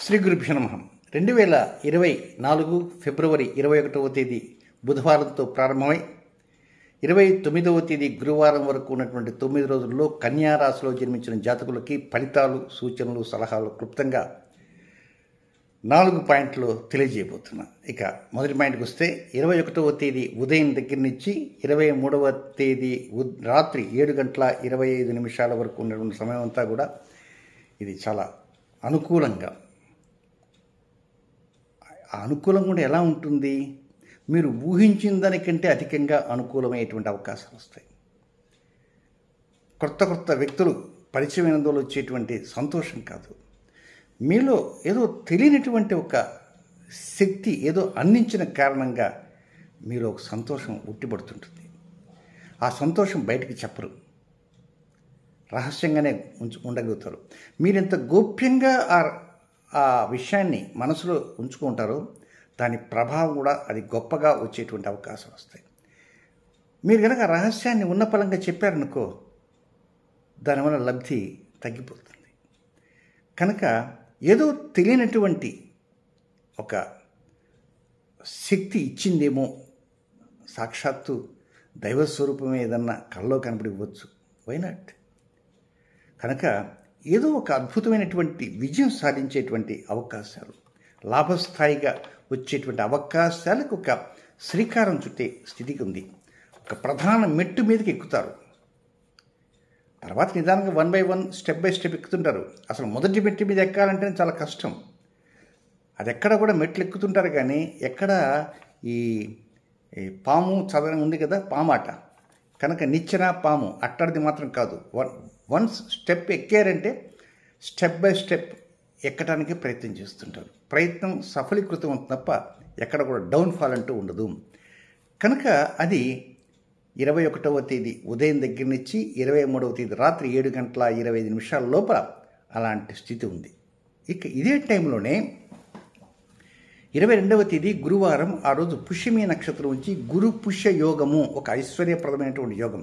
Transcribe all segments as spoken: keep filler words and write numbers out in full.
శ్రీ గురుభ్యో నమః. రెండు వేల ఇరవై నాలుగు ఫిబ్రవరి ఇరవై ఒకటవ తేదీ బుధవారంతో ప్రారంభమై ఇరవై తొమ్మిదవ తేదీ గురువారం వరకు ఉన్నటువంటి తొమ్మిది రోజుల్లో కన్యా రాశిలో జన్మించిన జాతకులకి ఫలితాలు, సూచనలు, సలహాలు క్లుప్తంగా నాలుగు పాయింట్లు తెలియజేయబోతున్నా. ఇక మొదటి పాయింట్కి వస్తే ఇరవై ఒకటవ తేదీ ఉదయం దగ్గర నుంచి ఇరవై మూడవ తేదీ రాత్రి ఏడు గంటల ఇరవై ఐదు నిమిషాల వరకు ఉన్నటువంటి సమయం అంతా కూడా ఇది చాలా అనుకూలంగా, ఆ అనుకూలం కూడా ఎలా ఉంటుంది? మీరు ఊహించిన దానికంటే అధికంగా అనుకూలమయ్యేటువంటి అవకాశాలు వస్తాయి. కొత్త కొత్త వ్యక్తులు పరిచయమైనందువల్ల వచ్చేటువంటి సంతోషం కాదు, మీలో ఏదో తెలియనటువంటి ఒక శక్తి ఏదో అందించిన కారణంగా మీలో ఒక సంతోషం ఉట్టిపడుతుంటుంది. ఆ సంతోషం బయటికి చెప్పరు, రహస్యంగానే ఉంచు ఉండగలుగుతారు. మీరెంత గోప్యంగా ఆ ఆ విషయాన్ని మనసులో ఉంచుకుంటారో దాని ప్రభావం కూడా అది గొప్పగా వచ్చేటువంటి అవకాశాలు వస్తాయి. మీరు కనుక రహస్యాన్ని ఉన్న పలంగా చెప్పారనుకో, దానివల్ల లబ్ధి తగ్గిపోతుంది. కనుక ఏదో తెలియనటువంటి ఒక శక్తి ఇచ్చిందేమో, సాక్షాత్తు దైవస్వరూపమే ఏదన్నా కళ్ళలో కనపడి ఇవ్వచ్చు, వైనాట్. కనుక ఏదో ఒక అద్భుతమైనటువంటి విజయం సాధించేటువంటి అవకాశాలు, లాభస్థాయిగా వచ్చేటువంటి అవకాశాలకు ఒక శ్రీకారం చుట్టే స్థితికి ఉంది. ఒక ప్రధాన మెట్టు మీదకి ఎక్కుతారు, తర్వాత నిదానంగా one by one step by step ఎక్కుతుంటారు. అసలు మొదటి మెట్టు మీద ఎక్కాలంటే చాలా కష్టం. అది ఎక్కడ కూడా మెట్లు ఎక్కుతుంటారు, కానీ ఎక్కడ ఈ పాము చదవడం ఉంది కదా, పామాట. కనుక నిచ్చెన పాము అట్టడిది మాత్రం కాదు. వన్ వన్స్ స్టెప్ ఎక్కారంటే స్టెప్ బై స్టెప్ ఎక్కడానికి ప్రయత్నం చేస్తుంటారు. ప్రయత్నం సఫలీకృతం అవుతుంది తప్ప ఎక్కడ కూడా డౌన్ఫాల్ అంటూ ఉండదు. కనుక అది ఇరవై ఒకటవ తేదీ ఉదయం దగ్గర నుంచి ఇరవై మూడవ తేదీ రాత్రి ఏడు గంటల ఇరవై ఐదు నిమిషాల లోపల అలాంటి స్థితి ఉంది. ఇక ఇదే టైంలోనే ఇరవై రెండవ తేదీ గురువారం, ఆ రోజు పుష్యమి నక్షత్రం నుంచి గురు పుష్య యోగము, ఒక ఐశ్వర్యప్రదమైనటువంటి యోగం.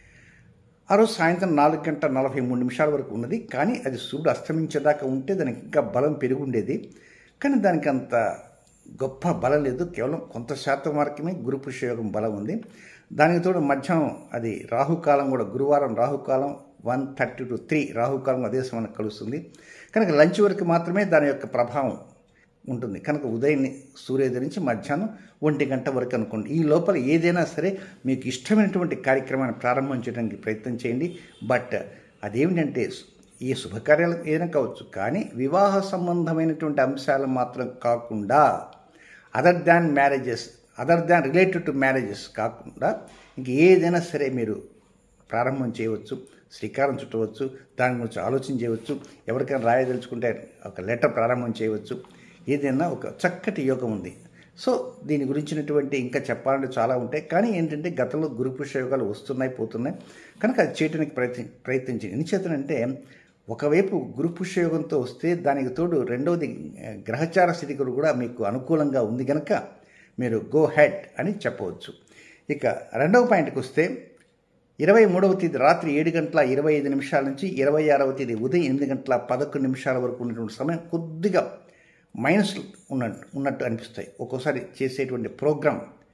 ఆ రోజు సాయంత్రం నాలుగు గంటల నలభై మూడు నిమిషాల వరకు ఉన్నది. కానీ అది సూర్యుడు అస్తమించేదాకా ఉంటే దానికి ఇంకా బలం పెరుగుండేది. కానీ దానికి అంత గొప్ప బలం లేదు, కేవలం కొంత శాతం వరకమే గురు పుష్యయోగం బలం ఉంది. దానికి తోడు మధ్యాహ్నం అది రాహుకాలం కూడా, గురువారం రాహుకాలం వన్ థర్టీ టు త్రీ రాహుకాలం అదే సమయానికి కలుస్తుంది. కనుక లంచ్ వరకు మాత్రమే దాని యొక్క ప్రభావం ఉంటుంది. కనుక ఉదయం సూర్యోదయం నుంచి మధ్యాహ్నం ఒంటి గంట వరకు అనుకోండి. ఈ లోపల ఏదైనా సరే మీకు ఇష్టమైనటువంటి కార్యక్రమాన్ని ప్రారంభం చేయడానికి ప్రయత్నం చేయండి. బట్ అదేమిటంటే ఈ శుభకార్యాలు ఏదైనా కావచ్చు, కానీ వివాహ సంబంధమైనటువంటి అంశాలు మాత్రం కాకుండా, other than marriages, other than related to marriages కాకుండా ఇంక ఏదైనా సరే మీరు ప్రారంభం చేయవచ్చు, శ్రీకారం చుట్టవచ్చు, దాని గురించి ఆలోచన చేయవచ్చు. ఎవరికైనా రాయదలుచుకుంటే ఒక లెటర్ ప్రారంభం చేయవచ్చు. ఏదైనా ఒక చక్కటి యోగం ఉంది. సో దీని గురించినటువంటి ఇంకా చెప్పాలంటే చాలా ఉంటాయి, కానీ ఏంటంటే గతంలో గురు పుష్య యోగాలు వస్తున్నాయి పోతున్నాయి. కనుక అది చేయడానికి ప్రయత్ని ప్రయత్నించింది ఎందుచేతనంటే ఒకవైపు గురు పుష్య యోగంతో వస్తే దానికి తోడు రెండవది గ్రహచార స్థితి కూడా మీకు అనుకూలంగా ఉంది కనుక మీరు గో హెడ్ అని చెప్పవచ్చు. ఇక రెండవ పాయింట్కి వస్తే ఇరవై మూడవ తేదీ రాత్రి ఏడు గంటల ఇరవై ఐదు నిమిషాల నుంచి ఇరవై ఆరవ తేదీ ఉదయం ఎనిమిది గంటల పదకొండు నిమిషాల వరకు ఉన్నటువంటి సమయం కొద్దిగా మైనస్ ఉన్నట్టు ఉన్నట్టు అనిపిస్తాయి. ఒక్కోసారి చేసేటువంటి ప్రోగ్రామ్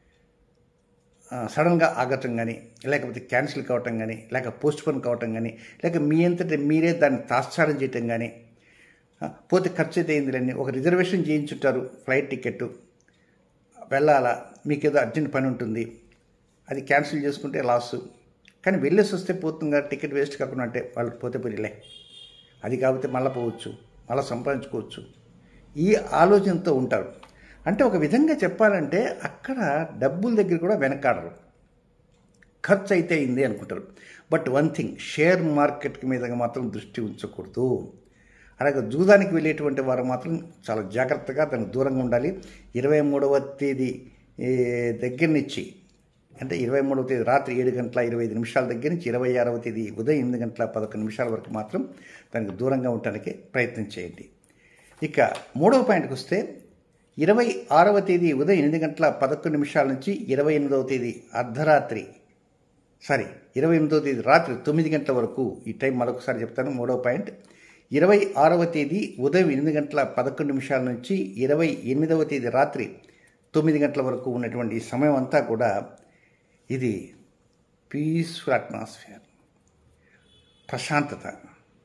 సడన్గా ఆగటం కానీ, లేకపోతే క్యాన్సిల్ కావటం కానీ, లేక పోస్ట్పోన్ కావటం కానీ, లేక మీ అంతటా మీరే దాన్ని తాత్సారం చేయటం కానీ, పోతే ఖర్చు అయితే అయిందిలేండి, ఒక రిజర్వేషన్ చేయించుంటారు ఫ్లైట్ టికెట్, వెళ్ళాలా, మీకు ఏదో అర్జెంట్ పని ఉంటుంది, అది క్యాన్సిల్ చేసుకుంటే లాసు. కానీ వెళ్ళేసి వస్తే పోతుంది కదా, టికెట్ వేస్ట్ కాకుండా అంటే వాళ్ళు పోతే పోయిలే, అది కాకపోతే మళ్ళీ పోవచ్చు, మళ్ళీ సంపాదించుకోవచ్చు, ఈ ఆలోచనతో ఉంటారు. అంటే ఒక విధంగా చెప్పాలంటే అక్కడ డబ్బుల దగ్గర కూడా వెనకాడరు, ఖర్చు అయితే అయింది అనుకుంటారు. But one thing, share market మీద మాత్రం దృష్టి ఉంచకూడదు. అలాగే జూదానికి వెళ్ళేటువంటి వారు మాత్రం చాలా జాగ్రత్తగా దానికి దూరంగా ఉండాలి. ఇరవై మూడవ తేదీ దగ్గర నుంచి, అంటే ఇరవై మూడవ తేదీ రాత్రి ఏడు గంటల ఇరవై ఐదు నిమిషాల దగ్గర నుంచి ఇరవై ఆరవ తేదీ ఉదయం ఎనిమిది గంటల పదకొండు నిమిషాల వరకు మాత్రం దానికి దూరంగా ఉండటానికి ప్రయత్నం చేయండి. ఇక మూడవ పాయింట్కి వస్తే ఇరవై ఆరవ తేదీ ఉదయం ఎనిమిది గంటల పదకొండు నిమిషాల నుంచి ఇరవై ఎనిమిదవ తేదీ అర్ధరాత్రి సారీ ఇరవై ఎనిమిదవ తేదీ రాత్రి తొమ్మిది గంటల వరకు, ఈ టైం మరొకసారి చెప్తాను. మూడవ పాయింట్, ఇరవై ఆరవ తేదీ ఉదయం ఎనిమిది గంటల పదకొండు నిమిషాల నుంచి ఇరవై ఎనిమిదవ తేదీ రాత్రి తొమ్మిది గంటల వరకు ఉన్నటువంటి ఈ సమయం అంతా కూడా ఇది పీస్ఫుల్ అట్మాస్ఫియర్, ప్రశాంతత.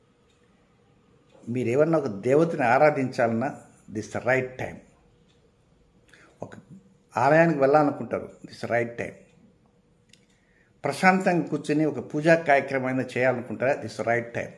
మీరు ఏమన్నా ఒక దేవతని ఆరాధించాలన్నా దిస్ ద రైట్ టైం. ఒక ఆలయానికి వెళ్ళాలనుకుంటారు, దిస్ ద రైట్ టైం. ప్రశాంతంగా కూర్చొని ఒక పూజా కార్యక్రమం చేయాలనుకుంటారా, దిస్ ద రైట్ టైం.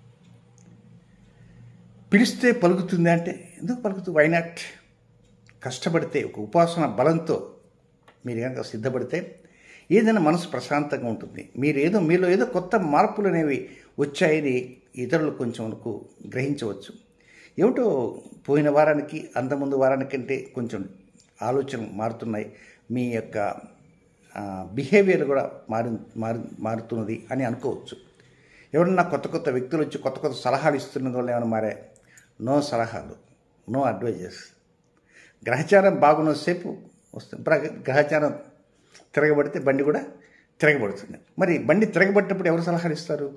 పిలిస్తే పలుకుతుంది అంటే ఎందుకు పలుకుతుంది? Why not? కష్టపడితే ఒక ఉపాసన బలంతో మీరు కనుక సిద్ధపడితే ఏదైనా మనసు ప్రశాంతంగా ఉంటుంది. మీరు ఏదో మీలో ఏదో కొత్త మార్పులు అనేవి వచ్చాయని ఇతరులు కొంచెం వరకు గ్రహించవచ్చు. ఏమిటో పోయిన వారానికి అంతకుముందు వారానికంటే కొంచెం ఆలోచనలు మారుతున్నాయి, మీ యొక్క బిహేవియర్ కూడా మారి మారి మారుతున్నది అని అనుకోవచ్చు. ఎవరన్నా కొత్త కొత్త వ్యక్తులు వచ్చి కొత్త కొత్త సలహాలు ఇస్తున్న వాళ్ళు ఏమైనా మారే? నో సలహాలు, నో అడ్వైజెస్. గ్రహచారం బాగున్నసేపు వస్తుంది. గ్రహచారం తిరగబడితే బండి కూడా తిరగబడుతుంది. మరి బండి తిరగబడినప్పుడు ఎవరు సలహాలు ఇస్తారు?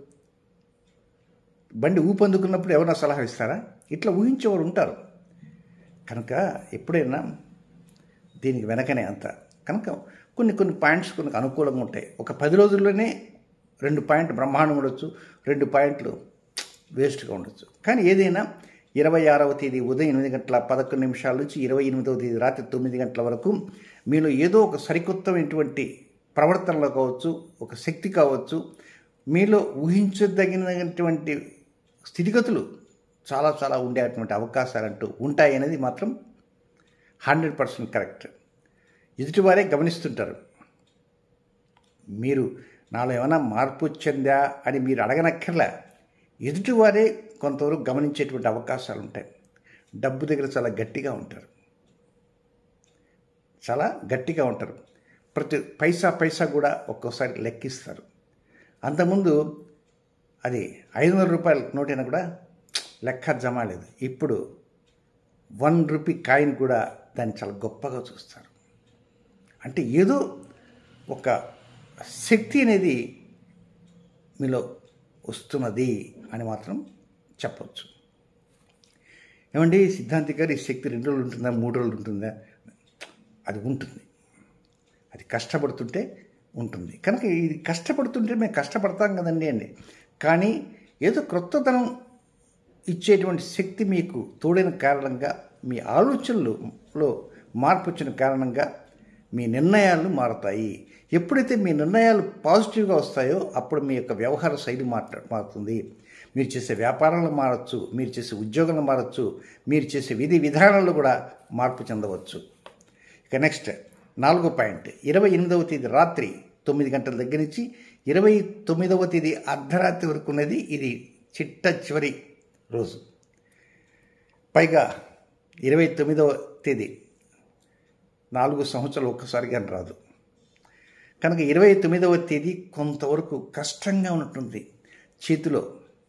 బండి ఊపందుకున్నప్పుడు ఎవరైనా సలహా ఇస్తారా? ఇట్లా ఊహించేవారు ఉంటారు. కనుక ఎప్పుడైనా దీనికి వెనకనే అంత కనుక కొన్ని కొన్ని పాయింట్స్ కొన్ని అనుకూలంగా ఉంటాయి. ఒక పది రోజుల్లోనే రెండు పాయింట్లు బ్రహ్మాండం ఉండొచ్చు, రెండు పాయింట్లు వేస్ట్గా ఉండొచ్చు. కానీ ఏదైనా ఇరవై ఆరవ తేదీ ఉదయం ఎనిమిది గంటల పదకొండు నిమిషాల నుంచి ఇరవై ఎనిమిదవ తేదీ రాత్రి తొమ్మిది గంటల వరకు మీలో ఏదో ఒక సరికొత్తమైనటువంటి ప్రవర్తనలో కావచ్చు, ఒక శక్తి కావచ్చు, మీలో ఊహించదగినటువంటి స్థితిగతులు చాలా చాలా ఉండేటువంటి అవకాశాలు అంటూ ఉంటాయి అనేది మాత్రం హండ్రెడ్ పర్సెంట్ కరెక్ట్. ఎదుటివారే గమనిస్తుంటారు. మీరు నాలో ఏమైనా మార్పు చెందా అని మీరు అడగనక్కర్లే, ఎదుటివారే కొంతవరకు గమనించేటువంటి అవకాశాలు ఉంటాయి. డబ్బు దగ్గర చాలా గట్టిగా ఉంటారు, చాలా గట్టిగా ఉంటారు. ప్రతి పైసా పైసా కూడా ఒక్కోసారి లెక్కిస్తారు. అంతకుముందు అది ఐదు వందల రూపాయల నోటైనా కూడా లెక్క జమ లేదు. ఇప్పుడు వన్ రూపీ కాయిన్ కూడా దాన్ని చాలా గొప్పగా చూస్తారు. అంటే ఏదో ఒక శక్తి అనేది మీలో వస్తున్నది అని మాత్రం చెప్పవచ్చు. ఏమండి సిద్ధాంతి గారు, ఈ శక్తి రెండు రోజులు ఉంటుందా, మూడు రోజులు ఉంటుందా? అది ఉంటుంది. అది కష్టపడుతుంటే ఉంటుంది. కనుక ఇది కష్టపడుతుంటే మేము కష్టపడతాం కదండి అండి. కానీ ఏదో క్రొత్తదనం ఇచ్చేటువంటి శక్తి మీకు తోడైన కారణంగా, మీ ఆలోచనలలో మార్పు వచ్చిన కారణంగా మీ నిర్ణయాలు మారుతాయి. ఎప్పుడైతే మీ నిర్ణయాలు పాజిటివ్గా వస్తాయో అప్పుడు మీ యొక్క వ్యవహార శైలి మాట్లా మారుతుంది. మీరు చేసే వ్యాపారాలు మారచ్చు, మీరు చేసే ఉద్యోగాలు మారచ్చు, మీరు చేసే విధి విధానాలు కూడా మార్పు చెందవచ్చు. ఇక నెక్స్ట్ నాలుగో పాయింట్, ఇరవై ఎనిమిదవ తేదీ రాత్రి తొమ్మిది గంటల దగ్గర నుంచి ఇరవై తొమ్మిదవ తేదీ అర్ధరాత్రి వరకు ఉన్నది ఇది చిట్ట చివరి రోజు. పైగా ఇరవై తొమ్మిదవ తేదీ నాలుగు సంవత్సరాలు ఒక్కసారిగా రాదు. కనుక ఇరవై తొమ్మిదవ తేదీ కొంతవరకు కష్టంగా ఉంటుంది. చేతిలో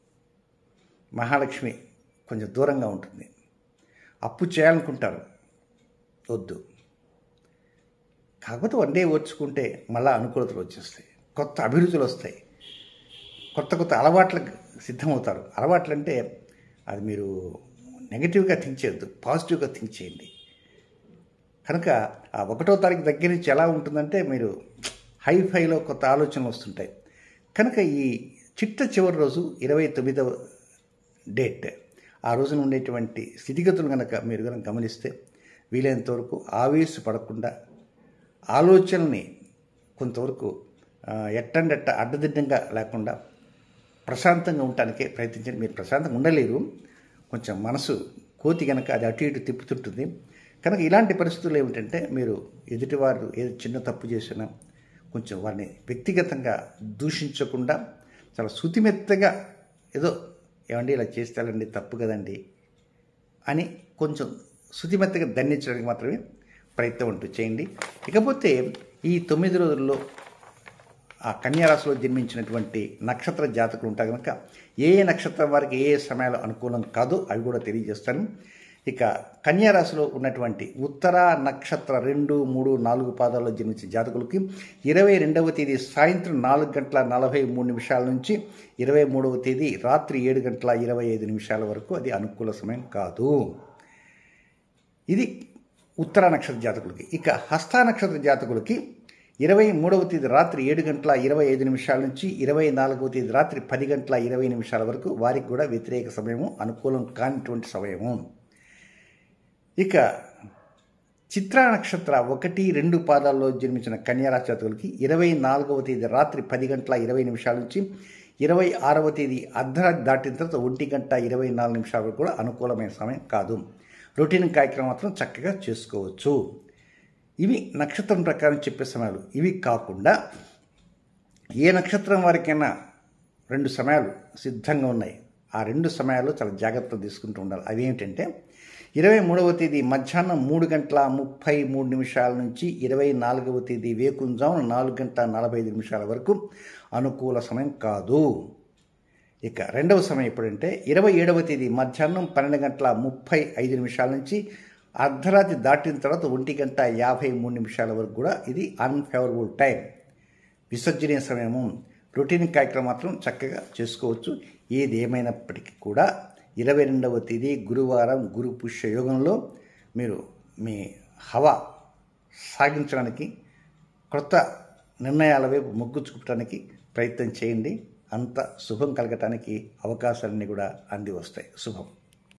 మహాలక్ష్మి కొంచెం దూరంగా ఉంటుంది. అప్పు చేయాలనుకుంటారు, వద్దు. కాకపోతే వన్ డే ఓర్చుకుంటే మళ్ళీ అనుకూలతలు వచ్చేస్తాయి, కొత్త అభిరుచులు వస్తాయి, కొత్త కొత్త అలవాట్లకు సిద్ధమవుతారు. అలవాట్లు అంటే అది మీరు నెగిటివ్గా థింక్ చేయొద్దు, పాజిటివ్గా థింక్ చేయండి. కనుక ఆ ఒకటో తారీఖు దగ్గర నుంచి ఎలా ఉంటుందంటే మీరు హై ఫైలో కొత్త ఆలోచనలు వస్తుంటాయి. కనుక ఈ చిట్ట చివరి రోజు ఇరవై తొమ్మిదవ డేట్, ఆ రోజున ఉండేటువంటి స్థితిగతులు కనుక మీరు కనుక గమనిస్తే వీలైనంత వరకు ఆవేశపడకుండా ఆలోచనల్ని కొంతవరకు ఎట్టండెట్ట అడ్డదిడ్డంగా లేకుండా ప్రశాంతంగా ఉండటానికే ప్రయత్నించండి. మీరు ప్రశాంతంగా ఉండలేరు, కొంచెం మనసు కోతి కనుక అది అటు ఇటు తిప్పుతుంటుంది. కనుక ఇలాంటి పరిస్థితులు ఏమిటంటే మీరు ఎదుటివారు ఏదో చిన్న తప్పు చేసినా కొంచెం వారిని వ్యక్తిగతంగా దూషించకుండా చాలా శుతిమెత్తగా ఏదో ఏమండి ఇలా చేస్తారండి తప్పు కదండి అని కొంచెం శుతిమెత్తగా దండించడానికి మాత్రమే ప్రయత్నం అంటూ చేయండి. ఇకపోతే ఈ తొమ్మిది రోజుల్లో ఆ కన్యారాశిలో జన్మించినటువంటి నక్షత్ర జాతకులు ఉంటారు కనుక ఏ ఏ నక్షత్రం వారికి ఏ ఏ సమయాలు అనుకూలం కాదో అవి కూడా తెలియజేస్తాను. ఇక కన్యా రాశిలో ఉన్నటువంటి ఉత్తర నక్షత్ర రెండు మూడు నాలుగు పాదాల్లో జన్మించిన జాతకులకి ఇరవై రెండవ తేదీ సాయంత్రం నాలుగు గంటల నలభై మూడు నిమిషాల నుంచి ఇరవై మూడవ తేదీ రాత్రి ఏడు గంటల ఇరవై ఐదు నిమిషాల వరకు అది అనుకూల సమయం కాదు. ఇది ఉత్తర నక్షత్ర జాతకులకి. ఇక హస్త నక్షత్ర జాతకులకి ఇరవై మూడవ తేదీ రాత్రి ఏడు గంటల ఇరవై ఐదు నిమిషాల నుంచి ఇరవై నాలుగవ తేదీ రాత్రి పది గంటల ఇరవై నిమిషాల వరకు వారికి కూడా వ్యతిరేక సమయము, అనుకూలం కానిటువంటి సమయము. ఇక చిత్రా నక్షత్ర ఒకటి రెండు పాదాల్లో జన్మించిన కన్యా రాశి జాతకులకి ఇరవై నాలుగవ తేదీ రాత్రి పది గంటల ఇరవై నిమిషాల నుంచి ఇరవై ఆరవ తేదీ అర్ధరాత్రి దాటిన తర్వాత ఒంటి గంట ఇరవై నాలుగు నిమిషాల వరకు కూడా అనుకూలమైన సమయం కాదు. రొటీన్ కార్యక్రమం మాత్రం చక్కగా చేసుకోవచ్చు. ఇవి నక్షత్రం ప్రకారం చెప్పే సమయాలు. ఇవి కాకుండా ఏ నక్షత్రం వారికైనా రెండు సమయాలు సిద్ధంగా ఉన్నాయి. ఆ రెండు సమయాలు చాలా జాగ్రత్తలు తీసుకుంటూ ఉండాలి. అవి ఏమిటంటే ఇరవై మూడవ తేదీ మధ్యాహ్నం మూడు గంటల ముప్పై మూడు నిమిషాల నుంచి ఇరవై నాలుగవ తేదీ వేకుంజామున నాలుగు గంటల నలభై ఐదు నిమిషాల వరకు అనుకూల సమయం కాదు. ఇక రెండవ సమయం ఎప్పుడంటే ఇరవై ఏడవ తేదీ మధ్యాహ్నం పన్నెండు గంటల ముప్పై ఐదు నిమిషాల నుంచి అర్ధరాత్రి దాటిన తర్వాత ఒంటి గంట యాభై మూడు నిమిషాల వరకు కూడా ఇది అన్ఫేవరబుల్ టైం, విసర్జనీయ సమయము. రొటీన్ కార్యక్రమం మాత్రం చక్కగా చేసుకోవచ్చు. ఏది ఏమైనప్పటికీ కూడా ఇరవై రెండవ తేదీ గురువారం గురు పుష్య యోగంలో మీరు మీ హవా సాగించడానికి, కొత్త నిర్ణయాల వైపు మొగ్గు చూపడానికి ప్రయత్నం చేయండి. అంత శుభం కలగటానికి అవకాశాలన్నీ కూడా అంది వస్తాయి. శుభం.